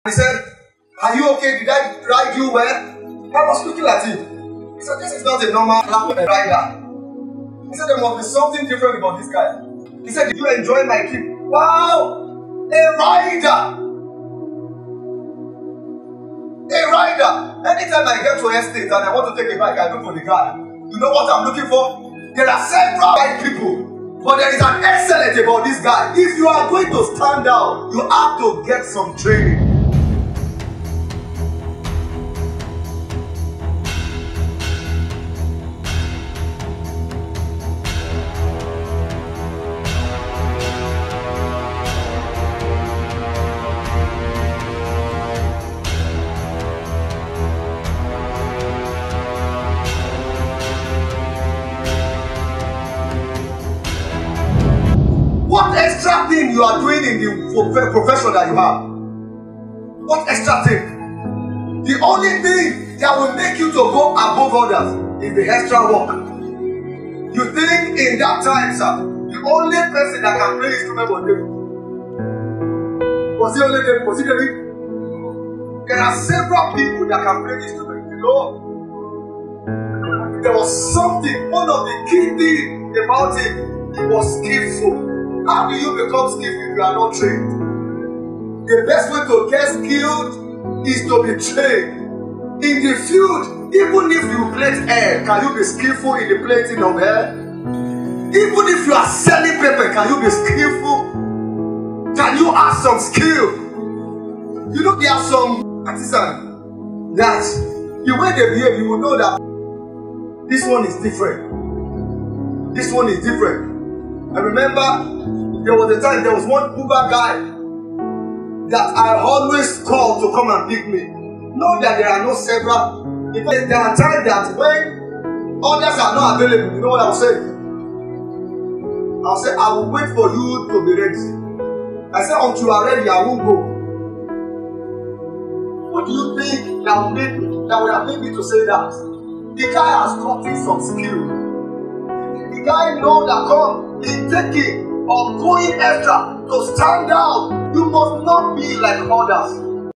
He said, "Are you okay? Did I ride you well?" I was looking at him. He said, "This is not a normal rider." He said, "There must be something different about this guy." He said, "Did you enjoy my trip?" Wow! A rider! A rider! Anytime I get to estate and I want to take a bike, I look for the guy. You know what I'm looking for? There are several bike people, but there is an excellence about this guy. If you are going to stand out, you have to get some training. What extra thing you are doing in the profession that you have? What extra thing? The only thing that will make you to go above others is the extra work. You think in that time, sir, the only person that can play instrument was David. Was he only David? Was he David? There are several people that can play instrument. You know, there was something, one of the key things about him, he was skillful. How do you become skilled if you are not trained? The best way to get skilled is to be trained. In the field, even if you plait air, can you be skillful in the plating of air? Even if you are selling paper, can you be skillful? Can you have some skill? You know, there are some artisans that the way they behave, you will know that this one is different. This one is different. I remember there was a time, there was one Uber guy that I always call to come and pick me. Know that there are no several. In fact, there are times that when others are not available, you know what I'll say? I'll say, "I will wait for you to be ready." I said, "Until you are ready, I won't go." What do you think that would have made me to say that? The guy has gotten some skill. The guy knows that God is taking or going extra to stand out. You must not be like others.